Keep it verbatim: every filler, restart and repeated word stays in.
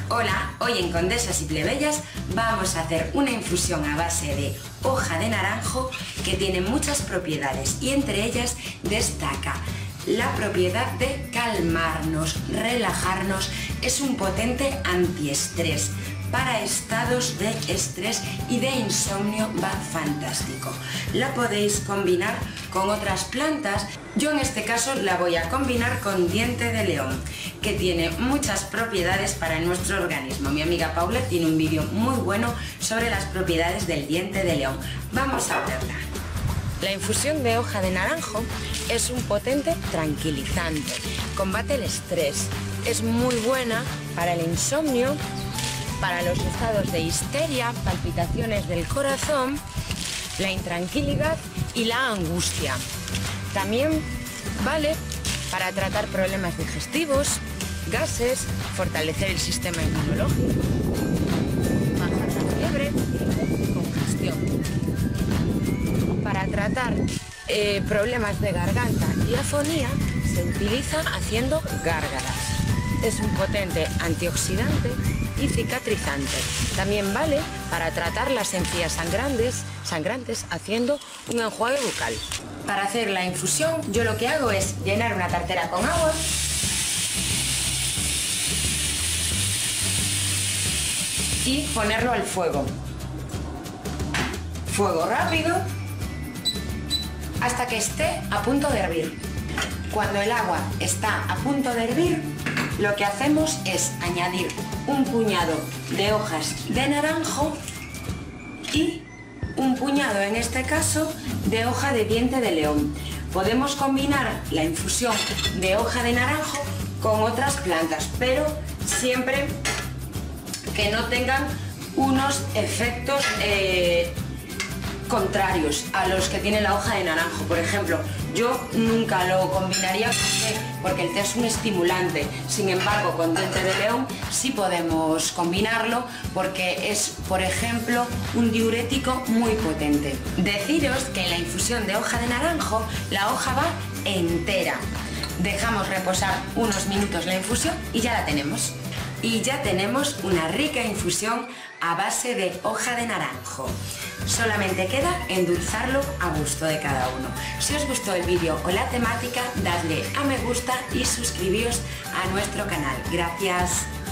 Hola, hoy en Condesas y Plebeyas vamos a hacer una infusión a base de hoja de naranjo que tiene muchas propiedades y entre ellas destaca la propiedad de calmarnos, relajarnos, es un potente antiestrés. Para estados de estrés y de insomnio va fantástico. La podéis combinar con otras plantas. Yo en este caso la voy a combinar con diente de león, que tiene muchas propiedades para nuestro organismo. Mi amiga Paula tiene un vídeo muy bueno sobre las propiedades del diente de león. Vamos a verla. La infusión de hoja de naranjo es un potente tranquilizante, combate el estrés, es muy buena para el insomnio, para los estados de histeria, palpitaciones del corazón, la intranquilidad y la angustia. También vale para tratar problemas digestivos, gases, fortalecer el sistema inmunológico, bajar la fiebre y congestión. Para tratar eh, problemas de garganta y afonía se utiliza haciendo gárgaras. Es un potente antioxidante y cicatrizante. También vale para tratar las encías sangrantes, sangrantes haciendo un enjuague bucal. Para hacer la infusión yo lo que hago es llenar una tartera con agua y ponerlo al fuego. Fuego rápido hasta que esté a punto de hervir. Cuando el agua está a punto de hervir, lo que hacemos es añadir un puñado de hojas de naranjo y un puñado, en este caso, de hoja de diente de león. Podemos combinar la infusión de hoja de naranjo con otras plantas, pero siempre que no tengan unos efectos eh, contrarios a los que tiene la hoja de naranjo. Por ejemplo, yo nunca lo combinaría con té, porque el té es un estimulante. Sin embargo, con diente de león sí podemos combinarlo porque es, por ejemplo, un diurético muy potente. Deciros que en la infusión de hoja de naranjo la hoja va entera. Dejamos reposar unos minutos la infusión y ya la tenemos. Y ya tenemos una rica infusión a base de hoja de naranjo. Solamente queda endulzarlo a gusto de cada uno. Si os gustó el vídeo o la temática, dadle a me gusta y suscribíos a nuestro canal. Gracias.